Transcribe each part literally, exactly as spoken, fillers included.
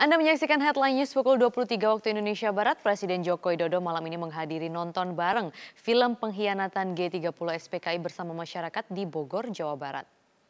Anda menyaksikan Headline News pukul dua puluh tiga waktu Indonesia Barat. Presiden Joko Widodo malam ini menghadiri nonton bareng film pengkhianatan G tiga puluh S P K I bersama masyarakat di Bogor, Jawa Barat.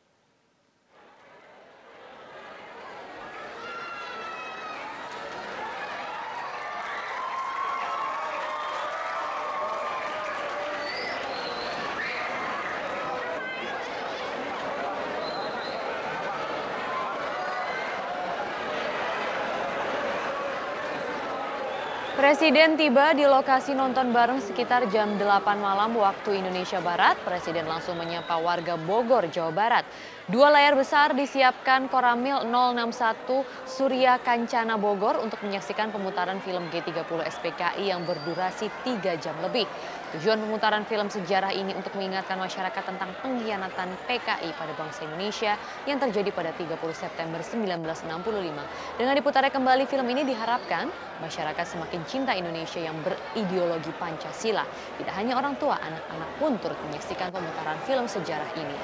Presiden tiba di lokasi nonton bareng sekitar jam delapan malam waktu Indonesia Barat. Presiden langsung menyapa warga Bogor, Jawa Barat. Dua layar besar disiapkan Koramil nol enam satu Surya Kancana Bogor untuk menyaksikan pemutaran film G tiga puluh S P K I yang berdurasi tiga jam lebih. Tujuan pemutaran film sejarah ini untuk mengingatkan masyarakat tentang pengkhianatan P K I pada bangsa Indonesia yang terjadi pada tiga puluh September seribu sembilan ratus enam puluh lima. Dengan diputarnya kembali film ini diharapkan masyarakat semakin cinta Indonesia yang berideologi Pancasila. Tidak hanya orang tua, anak-anak pun turut menyaksikan pemutaran film sejarah ini.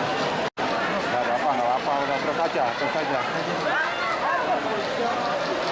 Nggak apa-apa, nggak apa-apa, udah terus aja, terus aja.